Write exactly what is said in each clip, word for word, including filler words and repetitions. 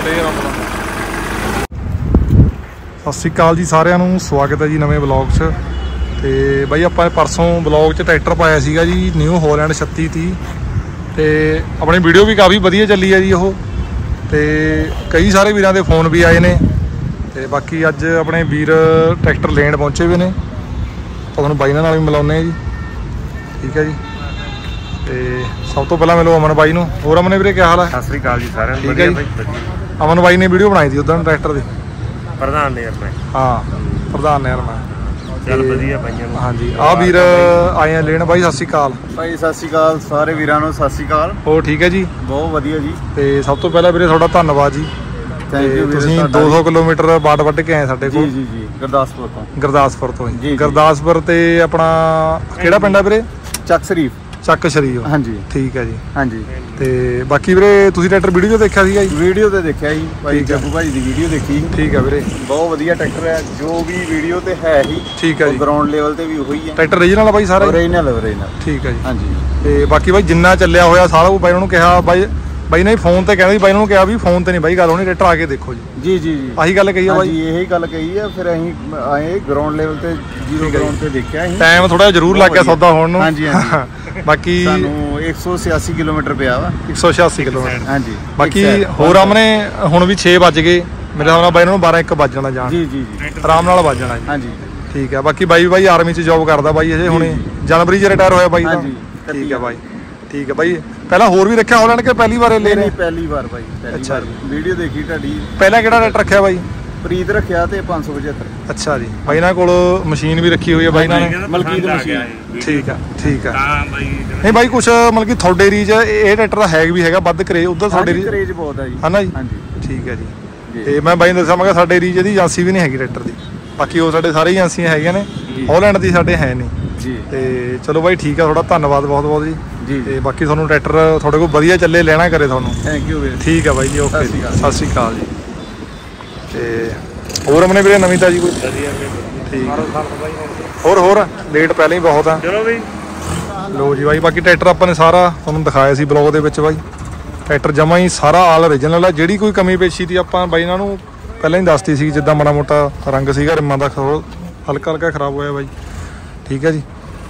ਚੱਕਦੇ ਆ ਆਪਣਾ। ਸਤਿ ਸ਼੍ਰੀ ਅਕਾਲ ਜੀ ਸਾਰਿਆਂ ਨੂੰ, ਸਵਾਗਤ ਹੈ ਜੀ ਨਵੇਂ ਬਲੌਗ 'ਚ। ਤੇ ਬਾਈ ਆਪਾਂ ਪਰਸੋਂ ਬਲੌਗ 'ਚ ਟਰੈਕਟਰ ਪਾਇਆ ਸੀਗਾ ਜੀ ਨਿਊ ਹੋਲੈਂਡ ਛੱਤੀ ਤੀਹ, ਤੇ ਆਪਣੀ ਵੀਡੀਓ ਵੀ ਕਾਫੀ ਵਧੀਆ ਚੱਲੀ ਹੈ ਜੀ ਉਹ, ਤੇ ਕਈ ਸਾਰੇ ਵੀਰਾਂ ਦੇ ਫੋਨ ਵੀ ਆਏ ਨੇ। ਤੇ ਬਾਕੀ ਅੱਜ ਆਪਣੇ ਵੀਰ ਟਰੈਕਟਰ ਲੈਣ ਪਹੁੰਚੇ ਹੋਏ ਨੇ, ਤੁਹਾਨੂੰ ਬਾਈ ਨਾਲ ਵੀ ਮਿਲਾਉਂਦੇ ਹਾਂ ਜੀ। ਠੀਕ ਹੈ ਜੀ। ਤੇ ਸਭ ਤੋਂ ਪਹਿਲਾਂ ਮਿਲੋ ਅਮਨ ਬਾਈ ਨੂੰ। ਹੋਰ ਅਮਨ ਵੀਰੇ ਕੀ ਹਾਲ ਹੈ? ਸਤਿ ਸ੍ਰੀ ਅਕਾਲ ਜੀ ਸਾਰਿਆਂ ਨੂੰ। ਠੀਕ ਹੈ ਜੀ। ਅਮਨ ਬਾਈ ਨੇ ਵੀਡੀਓ ਬਣਾਈ ਸੀ ਉਦੋਂ ਟਰੈਕਟਰ ਦੀ, ਪ੍ਰਧਾਨ ਨੇ ਯਾਰ ਮੈਂ। ਹਾਂ ਪ੍ਰਧਾਨ ਨੇ ਯਾਰ ਮੈਂ। ਚੱਲ ਵਧੀਆ ਬਾਈਆਂ ਨੂੰ। ਹਾਂਜੀ ਆਹ ਵੀਰ ਆਏ ਆ ਲੈਣ। ਬਾਈ ਸਤਿ ਸ਼੍ਰੀ ਅਕਾਲ। ਭਾਈ ਸਤਿ ਸ਼੍ਰੀ ਅਕਾਲ ਸਾਰੇ ਵੀਰਾਂ ਨੂੰ, ਸਤਿ ਸ਼੍ਰੀ ਅਕਾਲ। ਹੋਰ ਠੀਕ ਹੈ ਜੀ? ਬਹੁਤ ਵਧੀਆ ਜੀ। ਤੇ ਸਭ ਤੋਂ ਪਹਿਲਾਂ ਵੀਰੇ ਤੁਹਾਡਾ ਧੰਨਵਾਦ ਜੀ। ਥੈਂਕ ਯੂ ਵੀਰੇ। ਤੁਸੀਂ ਦੋ ਸੌ ਕਿਲੋਮੀਟਰ ਬਾੜ ਵੱਢ ਕੇ ਆਏ ਸਾਡੇ ਕੋਲ। ਜੀ ਜੀ ਜੀ ਗੁਰਦਾਸਪੁਰ ਤੋਂ। ਗੁਰਦਾਸਪੁਰ ਤੋਂ ਜੀ। ਗੁਰਦਾਸਪੁਰ ਤੇ ਆਪਣਾ ਕਿਹੜਾ ਪਿੰਡ ਹੈ ਵੀਰੇ? ਚੱਕ ਸ਼ਰੀਫ। ਚੱਕ ਸ਼ਰੀਫ। ਹਾਂਜੀ ਠੀਕ ਹੈ ਜੀ। ਹਾਂਜੀ। ਤੇ ਬਾਕੀ ਵੀਰੇ ਤੁਸੀਂ ਟਰੈਕਟਰ ਵੀਡੀਓ ਦੇਖਿਆ ਸੀਗਾ ਜੀ? ਵੀਡੀਓ ਤੇ ਦੇਖਿਆ ਜੀ ਭਾਈ ਜੱਗੂ ਭਾਈ ਦੀ ਵੀਡੀਓ ਦੇਖੀ। ਠੀਕ ਹੈ ਵੀਰੇ। ਬਹੁਤ ਵਧੀਆ ਟਰੈਕਟਰ ਹੈ, ਜੋ ਵੀ ਵੀਡੀਓ ਤੇ ਹੈ ਹੀ ਠੀਕ ਹੈ ਜੀ। ਗਰਾਊਂਡ ਲੈਵਲ ਤੇ ਵੀ ਉਹੀ ਹੈ ਟਰੈਕਟਰ ਓਰੀਜਨਲ ਆ ਬਾਈ ਸਾਰਾ? Original original. ਠੀਕ ਹੈ ਜੀ। ਹਾਂਜੀ। ਤੇ ਬਾਕੀ ਬਾਈ ਜਿੰਨਾ ਚੱਲਿਆ ਹੋਇਆ ਸਾਰਾ ਉਹ ਬਾਈ ਨੂੰ ਕਿਹਾ, ਬਾਈ ਬਾਈ ਨੇ ਫੋਨ ਤੇ ਕਹਿੰਦਾ ਸੀ, ਬਾਈ ਨੂੰ ਕਿਹਾ ਵੀ ਫੋਨ ਤੇ ਨਹੀਂ ਬਾਈ ਗੱਲ ਹੋਣੀ, ਟਰੈਕਟਰ ਆ ਕੇ ਦੇਖੋ ਜੀ। ਜੀ ਜੀ ਜੀ ਆਹੀ ਗੱਲ ਕਹੀ ਆ ਬਾਈ? ਜੀ ਇਹੀ ਗੱਲ ਕਹੀ ਹੈ। ਫਿਰ ਅਸੀਂ ਆਏ ਗਰਾਊਂਡ ਲੈਵਲ ਤੇ, ਜ਼ੀਰੋ ਗਰਾਊਂਡ ਤੇ ਦੇਖਿਆ ਅਸੀਂ। ਟਾਈਮ ਥੋੜਾ ਜ਼ਰੂਰ ਲੱਗ ਗਿਆ ਸੌਦਾ ਹੋਣ ਨੂੰ। ਹਾਂਜੀ ਹਾਂਜੀ। ਬਾਕੀ ਸਾਨੂੰ ਇੱਕ ਸੌ ਛਿਆਸੀ ਕਿਲੋਮੀਟਰ ਪਿਆ ਵਾ। ਇੱਕ ਸੌ ਛਿਆਸੀ ਕਿਲੋਮੀਟਰ। ਹਾਂਜੀ। ਬਾਕੀ ਹੋਰ ਆਮਨੇ ਹੁਣ ਵੀ ਛੇ ਵੱਜ ਗਏ ਮੇਰੇ ਹਿਸਾਬ ਨਾਲ, ਬਾਈ ਨੂੰ ਬਾਰਾਂ ਇੱਕ ਵੱਜ ਜਾਣਾ ਜਾਣ। ਜੀ ਜੀ ਜੀ ਆਰਾਮ ਨਾਲ ਵੱਜ ਜਾਣਾ ਜੀ। ਹਾਂਜੀ ਠੀਕ ਹੈ। ਬਾਕੀ ਬਾਈ ਬਾਈ ਆਰਮੀ 'ਚ ਜੋਬ ਕਰਦਾ ਬਾਈ, ਅਜੇ ਹੁਣੇ ਜਨਵਰੀ 'ਚ ਰਿਟਾਇਰ ਹੋਇਆ ਬਾਈ ਦਾ। ਠੀਕ ਹੈ ਬਾਈ। ਠੀਕ ਹੈ ਬਾਈ। ਪਹਿਲਾਂ ਹੋਰ ਵੀ ਰੱਖਿਆ ਹੋਲੈਂਡ ਕਿ ਪਹਿਲੀ ਵਾਰ ਲੈ ਰਹੇ? ਪਹਿਲੀ ਵਾਰ ਬਾਈ। ਅੱਛਾ ਜੀ। ਵੀਡੀਓ ਦੇਖੀ ਤੁਹਾਡੀ। ਪਹਿਲਾਂ ਕਿਹੜਾ ਰੇਟ ਰੱਖਿਆ ਬਾਈ? ਪ੍ਰੀਤ ਰੱਖਿਆ ਤੇ ਪੰਜ ਸੌ ਪਝੱਤਰ। ਅੱਛਾ ਜੀ। ਬਾਈ ਨਾਲ ਕੋਲ ਮਸ਼ੀਨ ਵੀ ਰੱਖੀ ਹੋਈ ਹੈ ਬਾਈ ਨਾਲ ਨੇ। ਮਲਕੀਤ ਮਸ਼ੀਨ। ਠੀਕ ਆ ਠੀਕ ਆ। ਹਾਂ ਬਾਈ। ਨਹੀਂ ਬਾਈ ਕੁਛ ਮਤਲਬ ਕਿ ਤੁਹਾਡੇ ਰੀਜ ਇਹ ਟਰੈਕਟਰ ਦਾ ਹੈਗ ਵੀ ਹੈਗਾ ਵੱਧ ਕਰੇਜ ਉਧਰ ਤੁਹਾਡੇ ਰੀਜ? ਕਰੇਜ ਬਹੁਤ ਹੈ ਜੀ। ਹੈ ਨਾ ਜੀ? ਹਾਂਜੀ। ਠੀਕ ਹੈ ਜੀ। ਤੇ ਮੈਂ ਬਾਈ ਨੂੰ ਦੱਸਾਂ, ਮੈਂ ਕਿਹਾ ਸਾਡੇ ਰੀਜ ਦੀ ਏਜੰਸੀ ਵੀ ਨਹੀਂ ਹੈਗੀ ਟਰੈਕਟਰ ਦੀ, ਬਾਕੀ ਉਹ ਸਾਡੇ ਸਾਰੇ ਏਜੰਸੀਆਂ ਹੈਗੀਆਂ ਨੇ, ਹੋਲੈਂਡ ਦੀ ਸਾਡੇ ਹੈ ਨਹੀਂ ਜੀ। ਤੇ ਚਲੋ ਬਾਈ ਠੀਕ ਆ, ਤੁਹਾਡਾ ਧੰਨਵਾਦ ਬਹੁਤ ਬਹੁਤ ਜੀ। ਜੀ। ਤੇ ਬਾਕੀ ਤੁਹਾਨੂੰ ਟਰੈਕਟਰ ਤੁਹਾਡੇ ਕੋਲ ਵਧੀਆ ਚੱਲੇ, ਲੈਣਾ ਕਰੇ ਤੁਹਾਨੂੰ। ਥੈਂਕ ਯੂ ਵੀਰੇ। ਠੀਕ ਆ ਬਾਈ ਜੀ। ਓਕੇ ਜੀ। ਸਤਿ ਸ਼੍ਰੀ ਅਕਾਲ ਜੀ। ਤੇ ਹੋਰ ਅਮਨੇ ਵੀਰੇ ਨਵੀਂ ਤਾਜੀ ਕੋਈ? ਠੀਕ। ਹੋਰ ਹੋਰ ਲੇਟ ਪਹਿਲਾਂ ਹੀ ਬਹੁਤ ਆ। ਚਲੋ ਬਈ ਲੋ ਜੀ ਬਾਈ। ਬਾਕੀ ਟਰੈਕਟਰ ਆਪਾਂ ਨੇ ਸਾਰਾ ਤੁਹਾਨੂੰ ਦਿਖਾਇਆ ਸੀ ਬਲੌਗ ਦੇ ਵਿੱਚ ਬਾਈ। ਟਰੈਕਟਰ ਜਮਾ ਹੀ ਸਾਰਾ ਆਲ ਓਰੀਜਨਲ ਆ। ਜਿਹੜੀ ਕੋਈ ਕਮੀ ਪੇਸ਼ੀ ਦੀ ਆਪਾਂ ਬਾਈ ਇਹਨਾਂ ਨੂੰ ਪਹਿਲਾਂ ਹੀ ਦੱਸਤੀ ਸੀ, ਜਿੱਦਾਂ ਮਾੜਾ ਮੋਟਾ ਰੰਗ ਸੀਗਾ ਰਿਮਾਂ ਦਾ ਹਲਕਾ ਹਲਕਾ ਖਰਾਬ ਹੋਇਆ ਬਾਈ। ਠੀਕ ਹੈ ਜੀ।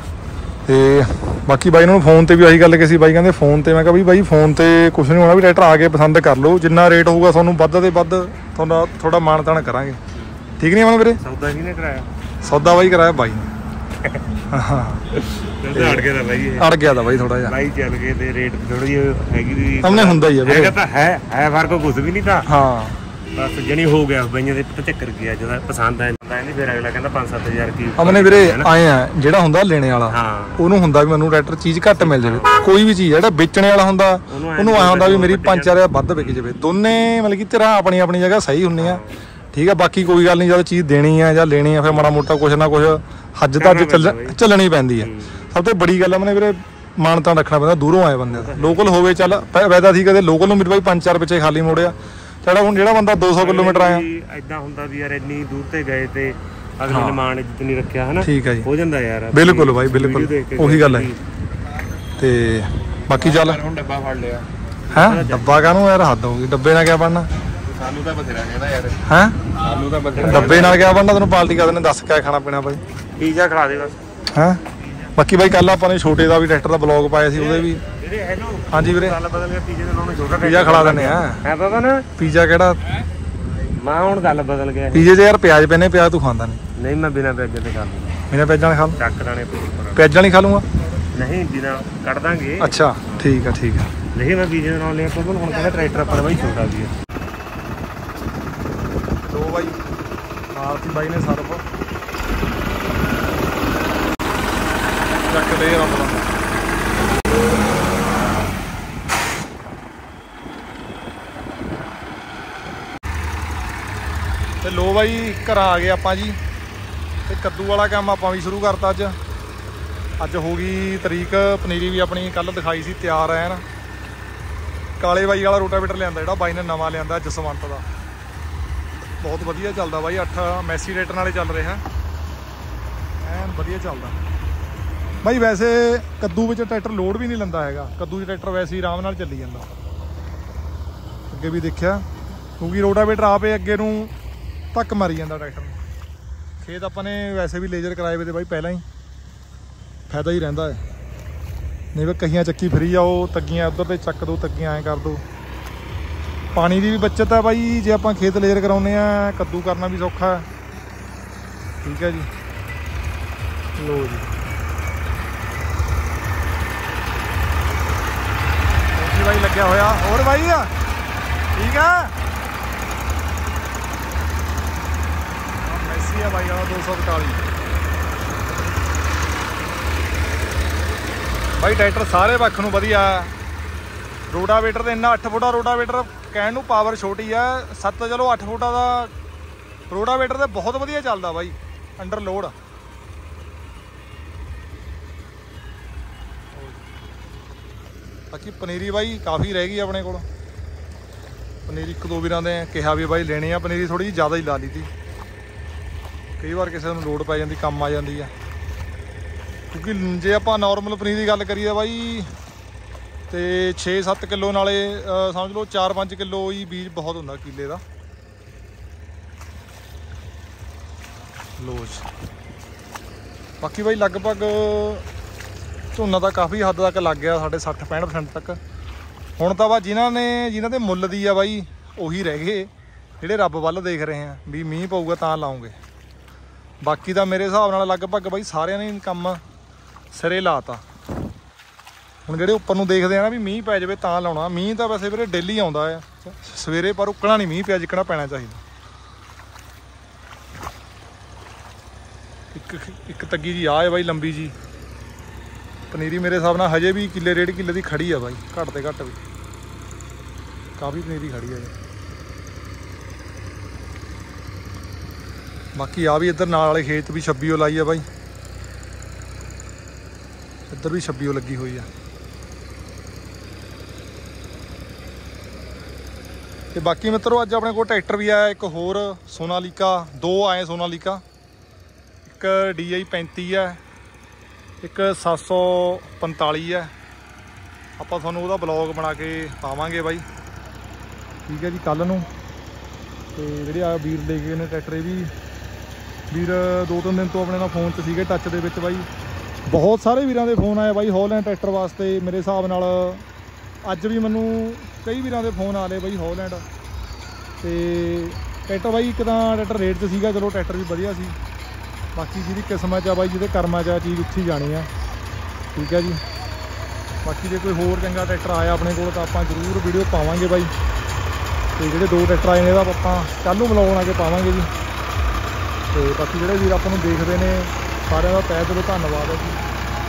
ਤੇ ਬਾਕੀ ਬਾਈ ਇਹਨਾਂ ਨੂੰ ਫੋਨ ਤੇ ਵੀ ਆਹੀ ਗੱਲ ਕਹੀ, ਬਾਈ ਕਹਿੰਦੇ ਫੋਨ ਤੇ। ਮੈਂ ਕਿਹਾ ਵੀ ਬਾਈ ਫੋਨ ਤੇ ਕੁਛ ਨਹੀਂ ਹੋਣਾ, ਵੀ ਟਰੈਕਟਰ ਆ ਕੇ ਪਸੰਦ ਕਰ ਲਓ, ਜਿੰਨਾ ਰੇਟ ਹੋਊਗਾ ਤੁਹਾਨੂੰ ਵੱਧ ਤੇ ਵੱਧ ਤੁਹਾਡਾ ਥੋੜਾ ਮਾਣ ਤਾਣ ਕਰਾਂਗੇ। ਠੀਕ ਨਹੀਂ ਮਨ ਵੀਰੇ? ਸੌਦਾ ਕਿਹਨੇ ਕਰਾਇਆ? ਸੌਦਾ ਬਾਈ ਕਰਾਇਆ ਬਾਈ ਨੇ। ਹਾਂ ਅੜ ਗਿਆ ਤਾਂ ਬਾਈ ਇਹ। ਅੜ ਗਿਆ ਤਾਂ ਬਾਈ ਥੋੜਾ ਜਿਹਾ। ਬਾਈ ਚੱਲ ਗਏ ਤੇ ਰੇਟ ਥੋੜੀ ਜਿਹੀ ਹੈਗੀ ਦੀ ਸਾਹਮਣੇ ਹੁੰਦਾ ਹੀ ਆ ਵੀਰੇ। ਹੈਗਾ ਤਾਂ ਹੈ ਹੈ ਫਰਕ ਕੁਝ ਵੀ ਨਹੀਂ ਤਾਂ। ਹਾਂ ਬਸ ਜਣੀ ਹੋ ਗਿਆ ਬਾਈਆਂ ਦੇ ਪਤਾ ਚੱਕਰ ਗਿਆ, ਜਦੋਂ ਪਸੰਦ ਆਇਆ ਨਹੀਂ ਫਿਰ ਅਗਲਾ ਕਹਿੰਦਾ ਪੰਜ ਸੱਤ ਹਜ਼ਾਰ ਕੀ। ਅਮਨੇ ਵੀਰੇ ਆਏ ਆ, ਜਿਹੜਾ ਹੁੰਦਾ ਲੈਣੇ ਵਾਲਾ ਉਹਨੂੰ ਹੁੰਦਾ ਵੀ ਮੈਨੂੰ ਟਰੈਕਟਰ ਚੀਜ਼ ਘੱਟ ਮਿਲ ਜਾਵੇ। ਕੋਈ ਵੀ ਚੀਜ਼ ਜਿਹੜਾ ਵੇਚਣੇ ਵਾਲਾ ਹੁੰਦਾ ਉਹਨੂੰ ਆਇਆ ਹੁੰਦਾ ਵੀ ਮੇਰੀ ਪੰਜ ਚਾਰ ਹਜ਼ਾਰ ਵੱਧ ਵਿਕ ਜਾਵੇ। ਦੋਨੇ ਮਤਲਬ ਕਿ ਤੇਰਾ ਆਪਣੀ ਆਪਣੀ ਜਗ੍ਹਾ ਸਹੀ ਹੁੰਦੀਆਂ। ਠੀਕ ਆ। ਬਾਕੀ ਕੋਈ ਗੱਲ ਨਹੀਂ, ਜਦੋਂ ਚੀਜ਼ ਦੇਣੀ ਆ ਜਾਂ ਲੈਣੀ ਆ ਫਿਰ ਮਾੜਾ ਮੋਟਾ ਕੁਛ ਨਾ ਕੁਛ ਹੱਜ ਤਾਂ ਚੱਲ ਚੱਲਣੀ ਪੈਂਦੀ ਆ। ਸਭ ਤੋਂ ਬੜੀ ਗੱਲ ਅਮਨੇ ਵੀਰੇ ਮਾਨਤਾਨ ਰੱਖਣਾ ਪੈਂਦਾ। ਦੂਰੋਂ ਆਏ ਬੰਦੇ ਦਾ, ਲੋਕਲ ਹੋਵੇ ਚੱਲ ਵੈਦਾ ਸੀ, ਕਦੇ ਲੋਕਲ ਨੂੰ ਮੇਰੇ ਬਾਈ ਪੰਜ ਚਾਰ ਪਿੱਛੇ ਖਾਲੀ ਮੋੜਿਆ। ਜਿਹੜਾ ਹੁਣ ਜਿਹੜਾ ਬੰਦਾ ਦੋ ਸੌ ਕਿਲੋਮੀਟਰ ਆਇਆ ਏਦਾਂ ਹੁੰਦਾ ਵੀ ਯਾਰ ਇੰਨੀ ਦੂਰ ਤੇ ਗਏ ਤੇ ਅਗਲੇ ਨੇ ਮਾਣ ਇੱਜ਼ਤ ਨਹੀਂ ਰੱਖਿਆ, ਹਨਾ? ਠੀਕ ਹੈ ਜੀ। ਹੋ ਜਾਂਦਾ ਯਾਰ। ਬਿਲਕੁਲ ਬਾਈ ਬਿਲਕੁਲ ਉਹੀ ਗੱਲ ਹੈ। ਤੇ ਬਾਕੀ ਚੱਲ ਹੁਣ ਡੱਬਾ ਫੜ ਲਿਆ। ਹੈਂ ਡੱਬਾ ਕਾਹਨੂੰ ਯਾਰ? ਹੱਦ ਹੋ ਗਈ। ਡੱਬੇ ਨਾਲ ਕਿਆ ਬਣਨਾ? ਸਾਨੂੰ ਤਾਂ ਬਥੇਰਾ ਕਹਿੰਦਾ ਯਾਰ। ਹੈਂ ਸਾਨੂੰ ਤਾਂ ਬਥੇਰਾ। ਡੱਬੇ ਨਾਲ ਕਿਆ ਬਣਨਾ? ਤੈਨੂੰ ਪਾਰਟੀ ਕਰਦੇ ਨੇ ਦੱਸ ਕਿਆ ਖਾਣਾ ਪੀਣਾ ਬਾਈ? ਪੀਜ਼ਾ ਖਿਲਾ ਦੇ ਬਸ। ਹੈਂ ਬਾਕੀ ਬਾਈ ਕੱਲ ਆਪਾਂ ਨੇ ਛੋਟੇ ਦਾ ਵੀ ਟਰੈਕਟਰ ਦਾ ਬਲੌਗ ਪਾਇਆ ਸੀ, ਉਹਦੇ ਵੀ। ਹਾਂਜੀ ਵੀਰੇ ਗੱਲ ਬਦਲ ਗਿਆ, ਪੀਜ਼ੇ ਦੇ ਨਾਲੋਂ ਛੋਟਾ ਪੀਜ਼ਾ ਖਿਲਾ ਦਿੰਦੇ ਆ। ਹੈ ਬਾਬਾ ਨਾ ਪੀਜ਼ਾ ਕਿਹੜਾ? ਮੈਂ ਹੁਣ ਗੱਲ ਬਦਲ ਗਿਆ। ਪੀਜ਼ੇ 'ਚ ਯਾਰ ਪਿਆਜ਼ ਪੈਨੇ, ਪਿਆਜ਼ ਤੂੰ ਖਾਂਦਾ ਨਹੀਂ। ਨਹੀਂ ਮੈਂ ਬਿਨਾਂ ਪਿਆਜ਼ਾਂ ਦੇ ਖਾ ਲੂੰਗਾ। ਬਿਨਾਂ ਪਿਆਜ਼ਾਂ ਵਾਲੇ ਖਾ ਲੂੰ? ਚੱਕ ਦਾਣੇ ਪਿਆਜ਼ਾਂ ਵਾਲੀ ਖਾ ਲੂੰਗਾ? ਨਹੀਂ ਬਿਨਾਂ ਕੱਢ ਦਾਂਗੇ। ਅੱਛਾ ਠੀਕ ਆ ਠੀਕ ਆ। ਨਹੀਂ ਮੈਂ ਪੀਜ਼ੇ ਦੇ ਨਾਲ ਲਿਆ ਕਿਉਂਕਿ ਹੁਣ ਕਹਿੰਦਾ ਟਰੈਕਟਰ ਆਪਾਂ ਬਾਈ ਛੋਟਾ ਵੀ ਹੈ। ਦੋ ਬਾਈ ਨਾਲ ਸੀ ਬਾਈ ਨੇ ਸਰਫ ਚੱਕਦੇ ਆ ਆਪਣਾ। ਤੇ ਲੋ ਬਾਈ ਘਰਾਂ ਆ ਗਏ ਆਪਾਂ ਜੀ। ਤੇ ਕੱਦੂ ਵਾਲਾ ਕੰਮ ਆਪਾਂ ਵੀ ਸ਼ੁਰੂ ਕਰਤਾ ਅੱਜ। ਅੱਜ ਹੋ ਗਈ ਤਰੀਕ, ਪਨੀਰੀ ਵੀ ਆਪਣੀ ਕੱਲ ਦਿਖਾਈ ਸੀ ਤਿਆਰ ਐਨ। ਕਾਲੇ ਬਾਈ ਵਾਲਾ ਰੋਟਾਵੇਟਰ ਲਿਆਂਦਾ, ਜਿਹੜਾ ਬਾਈ ਨੇ ਨਵਾਂ ਲਿਆਂਦਾ ਜਸਵੰਤ ਦਾ, ਬਹੁਤ ਵਧੀਆ ਚੱਲਦਾ ਬਾਈ। ਅੱਠ ਮੈਸੀ ਰੇਟਰ ਨਾਲੇ ਚੱਲ ਰਿਹਾ ਐਨ ਵਧੀਆ ਚੱਲਦਾ ਬਾਈ। ਵੈਸੇ ਕੱਦੂ ਵਿੱਚ ਟਰੈਕਟਰ ਲੋਡ ਵੀ ਨਹੀਂ ਲੈਂਦਾ ਹੈਗਾ। ਕੱਦੂ 'ਚ ਟਰੈਕਟਰ ਵੈਸੇ ਹੀ ਆਰਾਮ ਨਾਲ ਚੱਲੀ ਜਾਂਦਾ। ਅੱਗੇ ਵੀ ਦੇਖਿਆ ਕਿਉਂਕਿ ਰੋਟਾਵੇਟਰ ਆਪੇ ਅੱਗੇ ਨੂੰ ਧੱਕ ਮਾਰੀ ਜਾਂਦਾ ਟਰੈਕਟਰ ਨੂੰ। ਖੇਤ ਆਪਾਂ ਨੇ ਵੈਸੇ ਵੀ ਲੇਜ਼ਰ ਕਰਾਏ ਵੇ ਤੇ ਬਾਈ ਪਹਿਲਾਂ ਹੀ, ਫਾਇਦਾ ਹੀ ਰਹਿੰਦਾ ਹੈ। ਨਹੀਂ ਵੀ ਕਹੀਆਂ ਚੱਕੀ ਫਰੀ ਆਓ, ਤੱਗੀਆਂ ਉੱਧਰ ਤੇ ਚੱਕ ਦੋ, ਤੱਗੀਆਂ ਐਂ ਕਰ ਦੋ। ਪਾਣੀ ਦੀ ਵੀ ਬੱਚਤ ਹੈ ਬਾਈ ਜੇ ਆਪਾਂ ਖੇਤ ਲੇਜ਼ਰ ਕਰਾਉਂਦੇ ਆ। ਕੱਦੂ ਕਰਨਾ ਵੀ ਸੌਖਾ ਹੈ। ਠੀਕ ਹੈ ਜੀ। ਲੋ ਜੀ ਬਾਈ ਲੱਗਿਆ ਹੋਇਆ। ਹੋਰ ਬਾਈ ਆ ਠੀਕ ਆ। ਮੈਸੀ ਆ ਬਾਈ ਵਾਲਾ ਦੋ ਸੌ ਇਕਤਾਲੀ। ਬਾਈ ਟਰੈਕਟਰ ਸਾਰੇ ਪੱਖ ਨੂੰ ਵਧੀਆ। ਰੋਟਾਵੇਟਰ ਤੇ ਇੰਨਾ ਅੱਠ ਫੁੱਟਾ ਰੋਟਾਵੇਟਰ ਕਹਿਣ ਨੂੰ ਪਾਵਰ ਛੋਟੀ ਆ। ਸੱਤ ਚਲੋ ਅੱਠ ਫੁੱਟਾ ਦਾ ਰੋਟਾਵੇਟਰ ਤੇ ਬਹੁਤ ਵਧੀਆ ਚੱਲਦਾ ਬਾਈ ਅੰਡਰ ਲੋਡ। ਬਾਕੀ ਪਨੀਰੀ ਬਾਈ ਕਾਫੀ ਰਹਿ ਗਈ ਆਪਣੇ ਕੋਲ। ਪਨੀਰੀ ਇੱਕ ਦੋ ਵੀਰਾਂ ਦੇ ਕਿਹਾ ਵੀ ਬਾਈ ਲੈਣੀ ਆ ਪਨੀਰੀ, ਥੋੜੀ ਜਿਹੀ ਜ਼ਿਆਦਾ ਹੀ ਲਾ ਲਈ ਤੀ। ਕਈ ਵਾਰ ਕਿਸੇ ਨੂੰ ਲੋੜ ਪੈ ਜਾਂਦੀ, ਕੰਮ ਆ ਜਾਂਦੀ ਆ। ਕਿਉਂਕਿ ਜੇ ਆਪਾਂ ਨੋਰਮਲ ਪਨੀਰੀ ਦੀ ਗੱਲ ਕਰੀਏ ਬਾਈ ਤੇ ਛੇ ਸੱਤ ਕਿਲੋ ਨਾਲੇ ਸਮਝ ਲਓ ਚਾਰ ਪੰਜ ਕਿਲੋ ਹੀ ਬੀਜ ਬਹੁਤ ਹੁੰਦਾ ਕਿੱਲੇ ਦਾ। ਲੋ ਜੀ ਬਾਕੀ ਬਾਈ ਲਗਭਗ ਝੋਨਾ ਤਾਂ ਕਾਫੀ ਹੱਦ ਤੱਕ ਲੱਗ ਗਿਆ ਸਾਡੇ ਸੱਠ ਪੈਂਹਠ ਪਰਸੈਂਟ ਤੱਕ। ਹੁਣ ਤਾਂ ਵਾ ਜਿਨ੍ਹਾਂ ਨੇ ਜਿਨ੍ਹਾਂ ਦੇ ਮੁੱਲ ਦੀ ਆ ਬਾਈ ਉਹੀ ਰਹਿ ਗਏ, ਜਿਹੜੇ ਰੱਬ ਵੱਲ ਦੇਖ ਰਹੇ ਆ ਵੀ ਮੀਂਹ ਪਊਗਾ ਤਾਂ ਲਾਉਂਗੇ। ਬਾਕੀ ਤਾਂ ਮੇਰੇ ਹਿਸਾਬ ਨਾਲ ਲਗਭਗ ਬਾਈ ਸਾਰਿਆਂ ਨੇ ਕੰਮ ਸਿਰੇ ਲਾਤਾ। ਹੁਣ ਜਿਹੜੇ ਉੱਪਰ ਨੂੰ ਦੇਖਦੇ ਆ ਨਾ ਵੀ ਮੀਂਹ ਪੈ ਜਾਵੇ ਤਾਂ ਲਾਉਣਾ। ਮੀਂਹ ਤਾਂ ਵੈਸੇ ਵੀਰੇ ਡੇਲੀ ਆਉਂਦਾ ਆ ਸਵੇਰੇ, ਪਰ ਉੱਕਣਾ ਨਹੀਂ ਮੀਂਹ ਪਿਆ ਜਿੱਕਣਾ ਪੈਣਾ ਚਾਹੀਦਾ। ਇੱਕ ਇੱਕ ਤੱਗੀ ਜੀ ਆ ਹੈ ਬਾਈ ਲੰਬੀ ਜੀ ਪਨੀਰੀ। ਮੇਰੇ ਹਿਸਾਬ ਨਾਲ ਹਜੇ ਵੀ ਕਿੱਲੇ ਡੇਢ ਕਿੱਲੇ ਦੀ ਖੜੀ ਆ ਬਾਈ, ਘੱਟ ਤੇ ਘੱਟ ਵੀ ਕਾਫੀ ਪਨੀਰੀ ਖੜੀ ਆ ਜੀ। ਬਾਕੀ ਆ ਵੀ ਇੱਧਰ ਨਾਲ ਵਾਲੇ ਖੇਤ ਵੀ ਛੱਬੀਓ ਲਾਈ ਆ ਬਾਈ, ਇੱਧਰ ਵੀ ਛੱਬੀਓ ਲੱਗੀ ਹੋਈ ਆ। ਤੇ ਬਾਕੀ ਮਿੱਤਰੋ ਅੱਜ ਆਪਣੇ ਕੋਲ ਟਰੈਕਟਰ ਵੀ ਆਇਆ ਇੱਕ ਹੋਰ ਸੋਨਾਲੀਕਾ, ਦੋ ਆਏ ਸੋਨਾਲੀਕਾ। ਇੱਕ ਡੀ ਆਈ ਪੈਂਤੀ ਹੈ, ਇੱਕ ਸੱਤ ਸੌ ਪੰਤਾਲੀ ਹੈ। ਆਪਾਂ ਤੁਹਾਨੂੰ ਉਹਦਾ ਬਲੌਗ ਬਣਾ ਕੇ ਪਾਵਾਂਗੇ ਬਾਈ। ਠੀਕ ਹੈ ਜੀ ਕੱਲ੍ਹ ਨੂੰ। ਤੇ ਜਿਹੜੇ ਆ ਵੀਰ ਲੈ ਗਏ ਨੇ ਟਰੈਕਟਰ, ਇਹ ਵੀ ਵੀਰ ਦੋ ਤਿੰਨ ਦਿਨ ਤੋਂ ਆਪਣੇ ਨਾਲ ਫੋਨ 'ਚ ਸੀਗੇ ਟੱਚ ਦੇ ਵਿੱਚ ਬਾਈ। ਬਹੁਤ ਸਾਰੇ ਵੀਰਾਂ ਦੇ ਫੋਨ ਆਏ ਬਾਈ ਹੌਲੈਂਡ ਟਰੈਕਟਰ ਵਾਸਤੇ। ਮੇਰੇ ਹਿਸਾਬ ਨਾਲ ਅੱਜ ਵੀ ਮੈਨੂੰ ਕਈ ਵੀਰਾਂ ਦੇ ਫੋਨ ਆ ਲਏ ਬਾਈ ਹੌਲੈਂਡ। ਤੇ ਟਰੈਕਟਰ ਬਾਈ ਇੱਕ ਤਾਂ ਟਰੈਕਟਰ ਰੇਟ 'ਚ ਸੀਗਾ, ਚਲੋ ਟਰੈਕਟਰ ਵੀ ਵਧੀਆ ਸੀ। ਬਾਕੀ ਜਿਹਦੀ ਕਿਸਮਤ 'ਚ ਆ ਬਾਈ, ਜਿਹਦੇ ਕਰਮਾਂ 'ਚ ਆ ਚੀਜ਼ ਉੱਥੇ ਹੀ ਜਾਣੀ ਆ। ਠੀਕ ਹੈ ਜੀ। ਬਾਕੀ ਜੇ ਕੋਈ ਹੋਰ ਚੰਗਾ ਟਰੈਕਟਰ ਆਇਆ ਆਪਣੇ ਕੋਲ ਤਾਂ ਆਪਾਂ ਜ਼ਰੂਰ ਵੀਡੀਓ ਪਾਵਾਂਗੇ ਬਾਈ। ਤੇ ਜਿਹੜੇ ਦੋ ਟਰੈਕਟਰ ਆਏ ਨੇ ਇਹਦਾ ਆਪਾਂ ਕੱਲ੍ਹ ਨੂੰ ਬਲੌਗ ਬਣਾ ਕੇ ਪਾਵਾਂਗੇ ਜੀ। ਤੇ ਬਾਕੀ ਜਿਹੜੇ ਵੀਰ ਆਪਾਂ ਨੂੰ ਦੇਖਦੇ ਨੇ ਸਾਰਿਆਂ ਦਾ ਤਹਿ ਦਿਲੋਂ ਧੰਨਵਾਦ ਹੈ ਜੀ।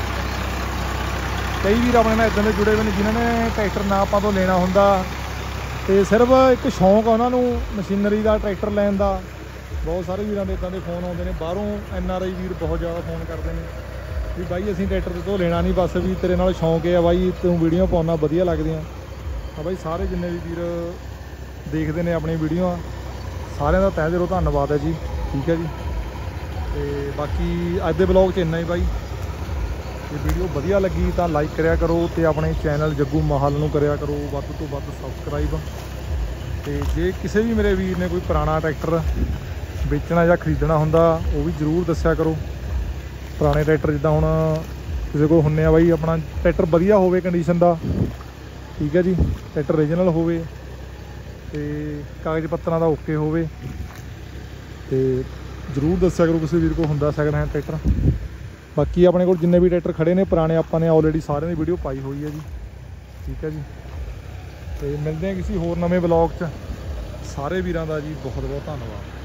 ਕਈ ਵੀਰ ਆਪਣੇ ਨਾਲ ਇੱਦਾਂ ਦੇ ਜੁੜੇ ਹੋਏ ਨੇ ਜਿਨ੍ਹਾਂ ਨੇ ਟਰੈਕਟਰ ਨਾ ਆਪਾਂ ਤੋਂ ਲੈਣਾ ਹੁੰਦਾ ਤੇ ਸਿਰਫ ਇੱਕ ਸ਼ੌਂਕ ਆ ਉਹਨਾਂ ਨੂੰ ਮਸ਼ੀਨਰੀ ਦਾ, ਟਰੈਕਟਰ ਲੈਣ ਦਾ। ਬਹੁਤ ਸਾਰੇ ਵੀਰਾਂ ਦੇ ਇੱਦਾਂ ਦੇ ਫੋਨ ਆਉਂਦੇ ਨੇ ਬਾਹਰੋਂ, ਐਨ ਆਰ ਆਈ ਵੀਰ ਬਹੁਤ ਜ਼ਿਆਦਾ ਫੋਨ ਕਰਦੇ ਨੇ ਵੀ ਬਾਈ ਅਸੀਂ ਟਰੈਕਟਰ ਤੋਂ ਲੈਣਾ ਨਹੀਂ, ਬਸ ਵੀ ਤੇਰੇ ਨਾਲ ਸ਼ੌਂਕ ਹੈ ਬਾਈ, ਤੂੰ ਵੀਡੀਓ ਪਾਉਣਾ ਵਧੀਆ ਲੱਗਦੀਆਂ। ਤਾਂ ਬਾਈ ਸਾਰੇ ਜਿੰਨੇ ਵੀ ਵੀਰ ਦੇਖਦੇ ਨੇ ਆਪਣੀ ਵੀਡੀਓ ਸਾਰਿਆਂ ਦਾ ਤਹਿ ਦਿਲੋਂ ਧੰਨਵਾਦ ਹੈ ਜੀ। ਠੀਕ ਹੈ ਜੀ। ਤੇ ਬਾਕੀ ਅੱਜ ਦੇ ਬਲੌਗ 'ਚ ਇੰਨਾ ਹੀ ਬਾਈ। ਜੇ ਵੀਡੀਓ ਵਧੀਆ ਲੱਗੀ ਤਾਂ ਲਾਈਕ ਕਰਿਆ ਕਰੋ ਤੇ ਆਪਣੇ ਚੈਨਲ ਜੱਗੂ ਮਾਹਲ ਨੂੰ ਕਰਿਆ ਕਰੋ ਵੱਧ ਤੋਂ ਵੱਧ ਸਬਸਕ੍ਰਾਈਬ। ਤੇ ਜੇ ਕਿਸੇ ਵੀ ਮੇਰੇ ਵੀਰ ਨੇ ਕੋਈ ਪੁਰਾਣਾ ਟਰੈਕਟਰ ਵੇਚਣਾ ਜਾਂ ਖਰੀਦਣਾ ਹੁੰਦਾ ਉਹ ਵੀ ਜ਼ਰੂਰ ਦੱਸਿਆ ਕਰੋ। ਪੁਰਾਣੇ ਟਰੈਕਟਰ ਜਿੱਦਾਂ ਹੁਣ ਕਿਸੇ ਕੋਲ ਹੁੰਦੇ ਆ ਬਾਈ, ਆਪਣਾ ਟਰੈਕਟਰ ਵਧੀਆ ਹੋਵੇ ਕੰਡੀਸ਼ਨ ਦਾ। ਠੀਕ ਹੈ ਜੀ। ਟਰੈਕਟਰ ਓਰੀਜਨਲ ਹੋਵੇ ਤੇ ਕਾਗਜ਼ ਪੱਤਰਾਂ ਦਾ ਓਕੇ ਹੋਵੇ ਤੇ ਜ਼ਰੂਰ ਦੱਸਿਆ ਕਰੋ ਕਿਸੇ ਵੀਰ ਕੋਲ ਹੁੰਦਾ ਸੈਕਿੰਡ ਹੈਂਡ ਟਰੈਕਟਰ। ਬਾਕੀ ਆਪਣੇ ਕੋਲ ਜਿੰਨੇ ਵੀ ਟਰੈਕਟਰ ਖੜੇ ਨੇ ਪੁਰਾਣੇ ਆਪਾਂ ਨੇ ਆਲਰੇਡੀ ਸਾਰਿਆਂ ਦੀ ਵੀਡੀਓ ਪਾਈ ਹੋਈ ਹੈ ਜੀ। ਠੀਕ ਹੈ ਜੀ। ਤੇ ਮਿਲਦੇ ਹਾਂ ਕਿਸੇ ਹੋਰ ਨਵੇਂ ਬਲੌਗ 'ਚ। ਸਾਰੇ ਵੀਰਾਂ ਦਾ ਜੀ ਬਹੁਤ ਬਹੁਤ ਧੰਨਵਾਦ।